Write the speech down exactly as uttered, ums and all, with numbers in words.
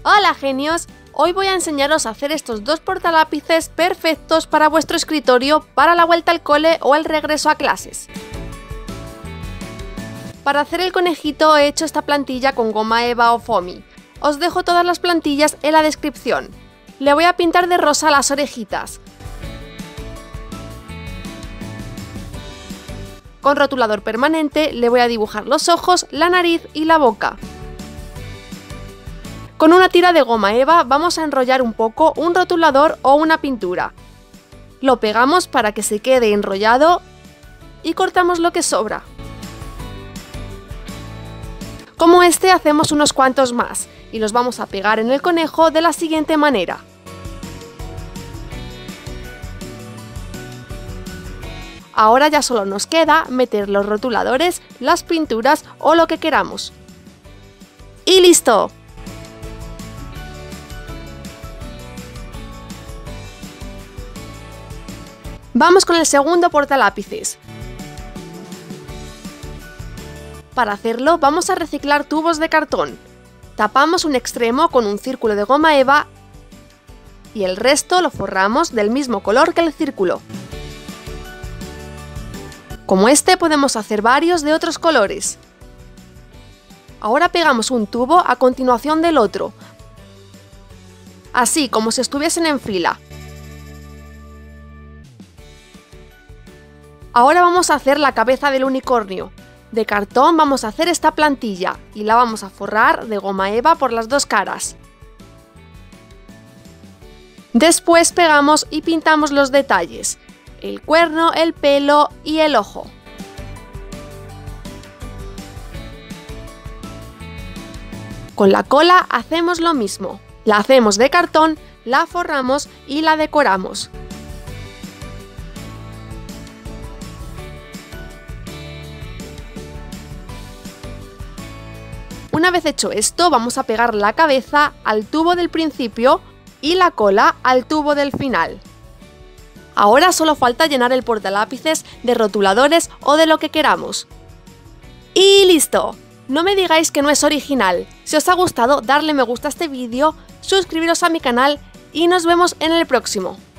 Hola genios, hoy voy a enseñaros a hacer estos dos portalápices perfectos para vuestro escritorio para la vuelta al cole o el regreso a clases. Para hacer el conejito he hecho esta plantilla con goma eva o foamy. Os dejo todas las plantillas en la descripción. Le voy a pintar de rosa las orejitas. Con rotulador permanente le voy a dibujar los ojos, la nariz y la boca. Con una tira de goma eva vamos a enrollar un poco un rotulador o una pintura. Lo pegamos para que se quede enrollado y cortamos lo que sobra. Como este hacemos unos cuantos más y los vamos a pegar en el conejo de la siguiente manera. Ahora ya solo nos queda meter los rotuladores, las pinturas o lo que queramos. ¡Y listo! Vamos con el segundo portalápices. Para hacerlo vamos a reciclar tubos de cartón. Tapamos un extremo con un círculo de goma eva y el resto lo forramos del mismo color que el círculo. Como este podemos hacer varios de otros colores. Ahora pegamos un tubo a continuación del otro, así como si estuviesen en fila. Ahora vamos a hacer la cabeza del unicornio. De cartón vamos a hacer esta plantilla y la vamos a forrar de goma eva por las dos caras. Después pegamos y pintamos los detalles, el cuerno, el pelo y el ojo. Con la cola hacemos lo mismo. La hacemos de cartón, la forramos y la decoramos. Una vez hecho esto, vamos a pegar la cabeza al tubo del principio y la cola al tubo del final. Ahora solo falta llenar el portalápices de rotuladores o de lo que queramos. ¡Y listo! No me digáis que no es original. Si os ha gustado, darle me gusta a este vídeo, suscribiros a mi canal y nos vemos en el próximo.